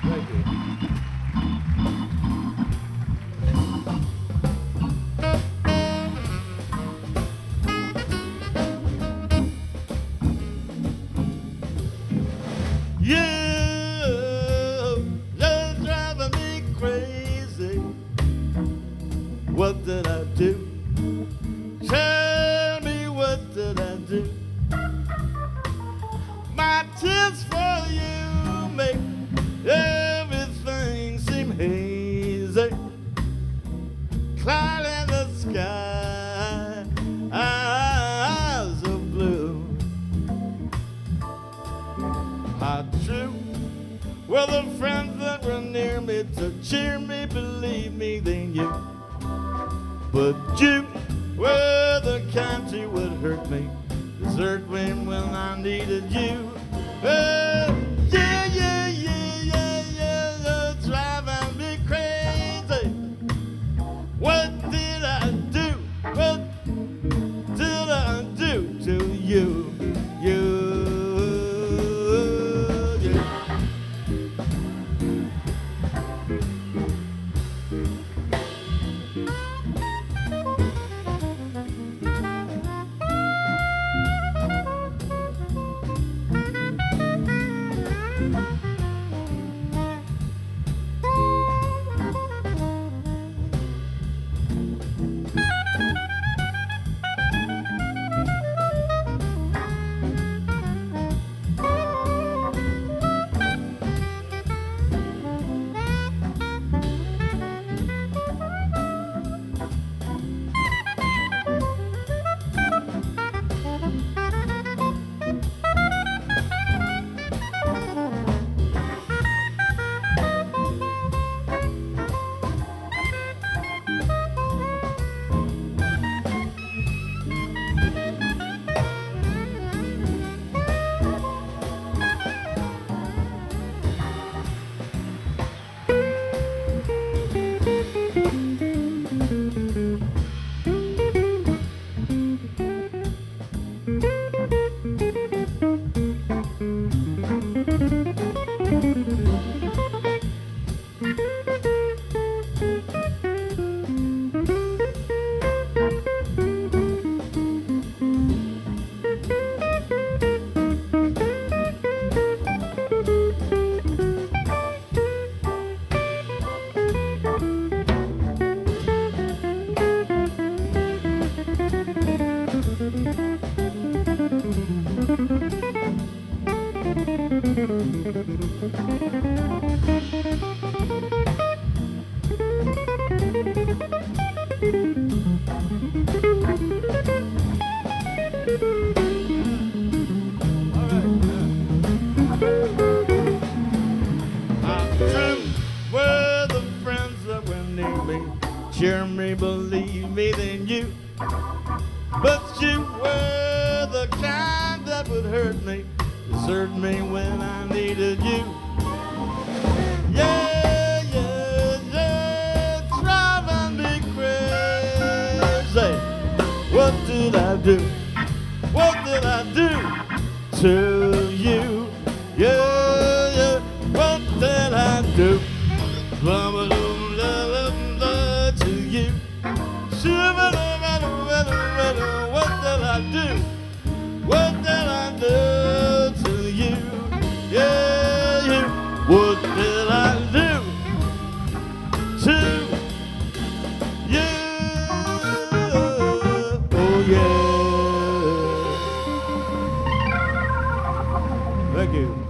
Thank you. You're driving me crazy. What did I do? Tell me, what did I do? My tears for you make everything seem hazy. Cloud in the sky, eyes of blue. How true were the friends that were near me to cheer me, believe me, then you. But you were the kind who would hurt me, desert me when I needed you. Yeah, you're driving me crazy. What did I do? What did I do to you? Cheer me, believe me, then you. But you were the kind that would hurt me, desert me when I needed you. Yeah, driving me crazy. What did I do? What did I do to you? Yeah, what did I do? To you. What did I do? What did I do to you? Yeah, you. What did I do to you? Oh yeah. Thank you.